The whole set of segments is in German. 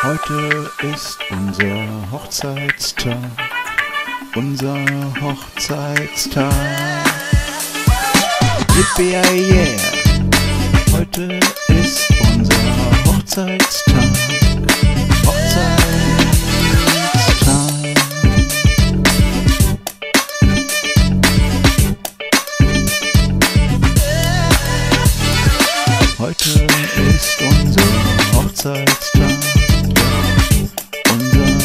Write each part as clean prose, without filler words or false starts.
Heute ist unser Hochzeitstag, unser Hochzeitstag. Yippie, yeah! Heute ist unser Hochzeitstag, Hochzeitstag. Heute ist unser Hochzeitstag, unser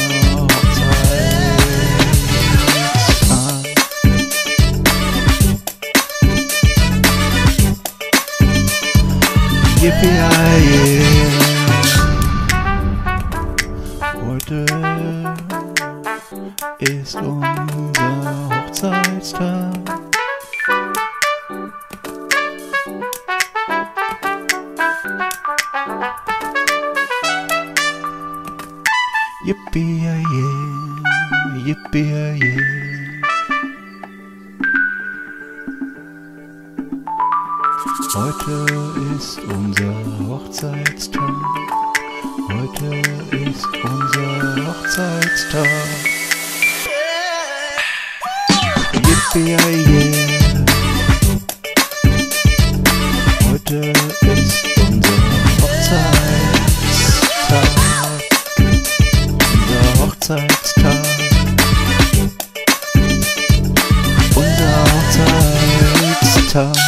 Hochzeitstag. Yippie, yeah. Heute ist unser Hochzeitstag. Yippie, yeah, yippie, yeah. Heute ist unser Hochzeitstag. Heute ist unser Hochzeitstag. Yippie, yeah. Heute ist unser Hochzeitstag. Hochzeitstag, unser Hochzeitstag.